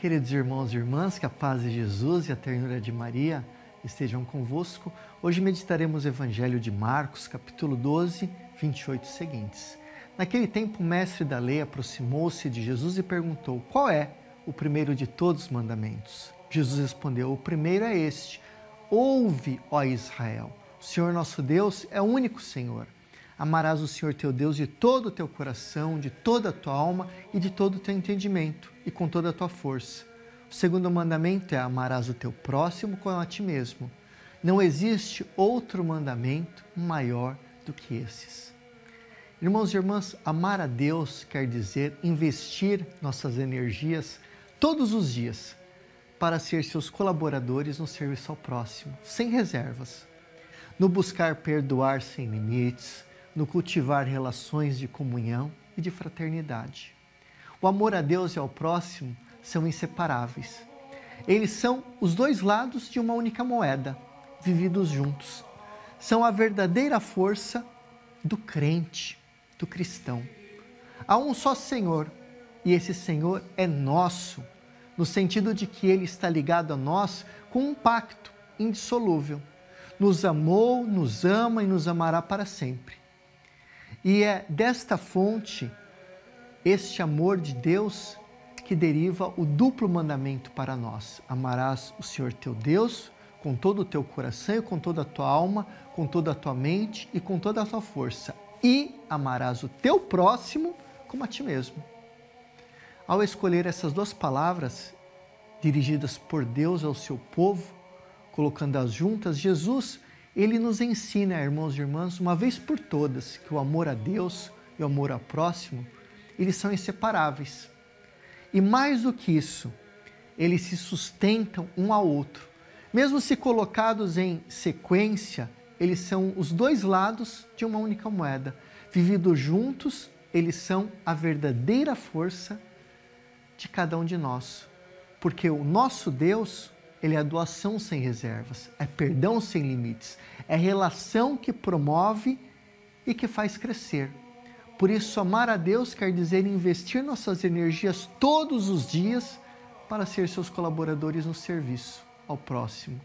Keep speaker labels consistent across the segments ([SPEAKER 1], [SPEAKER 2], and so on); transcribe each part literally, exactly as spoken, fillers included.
[SPEAKER 1] Queridos irmãos e irmãs, que a paz de Jesus e a ternura de Maria estejam convosco. Hoje meditaremos o Evangelho de Marcos, capítulo doze, vinte e oito seguintes. Naquele tempo, o mestre da lei aproximou-se de Jesus e perguntou: qual é o primeiro de todos os mandamentos? Jesus respondeu: o primeiro é este: ouve, ó Israel, o Senhor nosso Deus é o único Senhor. Amarás o Senhor teu Deus de todo o teu coração, de toda a tua alma e de todo o teu entendimento e com toda a tua força. O segundo mandamento é: amarás o teu próximo como a ti mesmo. Não existe outro mandamento maior do que esses. Irmãos e irmãs, amar a Deus quer dizer investir nossas energias todos os dias para ser seus colaboradores no serviço ao próximo, sem reservas, no buscar perdoar sem limites, no cultivar relações de comunhão e de fraternidade. O amor a Deus e ao próximo são inseparáveis. Eles são os dois lados de uma única moeda, vividos juntos. São a verdadeira força do crente, do cristão. Há um só Senhor, e esse Senhor é nosso, no sentido de que Ele está ligado a nós com um pacto indissolúvel. Nos amou, nos ama e nos amará para sempre. E é desta fonte, este amor de Deus, que deriva o duplo mandamento para nós: amarás o Senhor teu Deus com todo o teu coração e com toda a tua alma, com toda a tua mente e com toda a tua força, e amarás o teu próximo como a ti mesmo. Ao escolher essas duas palavras, dirigidas por Deus ao seu povo, colocando-as juntas, Jesus, Ele nos ensina, irmãos e irmãs, uma vez por todas, que o amor a Deus e o amor ao próximo, eles são inseparáveis. E mais do que isso, eles se sustentam um ao outro. Mesmo se colocados em sequência, eles são os dois lados de uma única moeda. Vividos juntos, eles são a verdadeira força de cada um de nós. Porque o nosso Deus, Ele é a doação sem reservas, é perdão sem limites, é relação que promove e que faz crescer. Por isso, amar a Deus quer dizer investir nossas energias todos os dias para ser seus colaboradores no serviço ao próximo.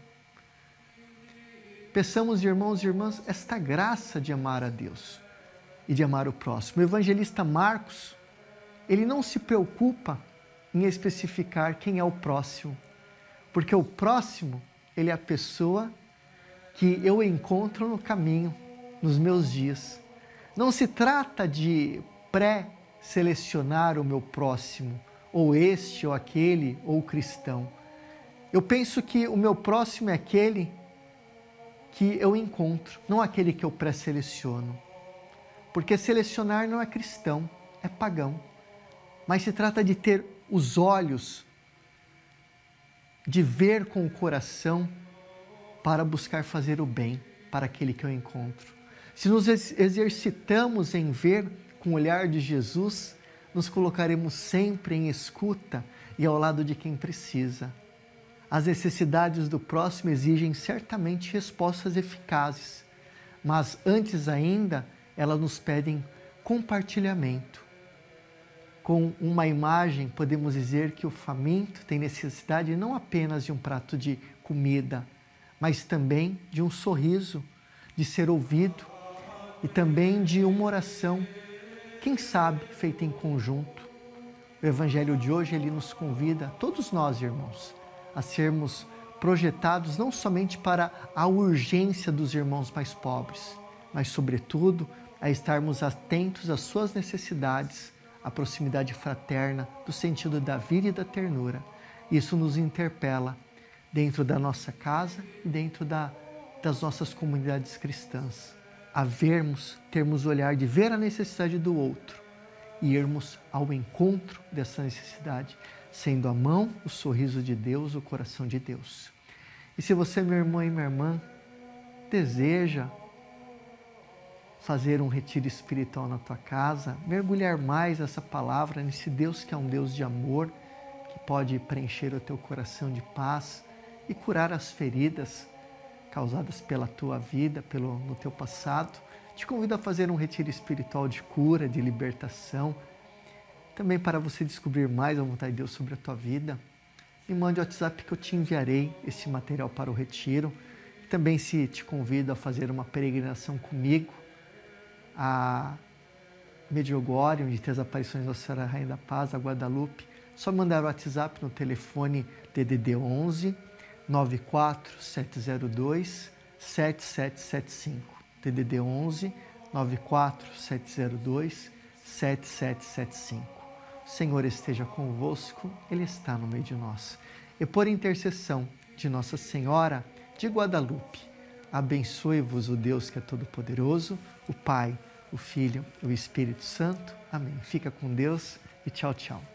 [SPEAKER 1] Peçamos, irmãos e irmãs, esta graça de amar a Deus e de amar o próximo. O evangelista Marcos, ele não se preocupa em especificar quem é o próximo, porque o próximo, ele é a pessoa que eu encontro no caminho, nos meus dias. Não se trata de pré-selecionar o meu próximo, ou este, ou aquele, ou o cristão. Eu penso que o meu próximo é aquele que eu encontro, não aquele que eu pré-seleciono. Porque selecionar não é cristão, é pagão. Mas se trata de ter os olhos, de ver com o coração para buscar fazer o bem para aquele que eu encontro. Se nos exercitamos em ver com o olhar de Jesus, nos colocaremos sempre em escuta e ao lado de quem precisa. As necessidades do próximo exigem certamente respostas eficazes, mas antes ainda, elas nos pedem compartilhamento. Com uma imagem, podemos dizer que o faminto tem necessidade não apenas de um prato de comida, mas também de um sorriso, de ser ouvido e também de uma oração, quem sabe, feita em conjunto. O Evangelho de hoje, ele nos convida, todos nós, irmãos, a sermos projetados não somente para a urgência dos irmãos mais pobres, mas, sobretudo, a estarmos atentos às suas necessidades, a proximidade fraterna, do sentido da vida e da ternura. Isso nos interpela dentro da nossa casa e dentro da, das nossas comunidades cristãs. A vermos, termos o olhar de ver a necessidade do outro e irmos ao encontro dessa necessidade, sendo a mão, o sorriso de Deus, o coração de Deus. E se você, meu irmão e minha irmã, deseja fazer um retiro espiritual na tua casa, mergulhar mais essa palavra nesse Deus que é um Deus de amor, que pode preencher o teu coração de paz e curar as feridas causadas pela tua vida, pelo, no teu passado, te convido a fazer um retiro espiritual de cura, de libertação, também para você descobrir mais a vontade de Deus sobre a tua vida. me mande o WhatsApp que eu te enviarei esse material para o retiro. Também se te convido a fazer uma peregrinação comigo a Medjugorje, onde tem as aparições da Senhora Rainha da Paz, a Guadalupe, só mandar o WhatsApp no telefone D D D onze nove quatro sete zero dois sete sete sete cinco. D D D onze nove quatro sete zero dois sete sete sete cinco. O Senhor esteja convosco, Ele está no meio de nós. E por intercessão de Nossa Senhora de Guadalupe, abençoe-vos o Deus que é todo-poderoso, o Pai, o Filho e o Espírito Santo. Amém. Fica com Deus e tchau, tchau.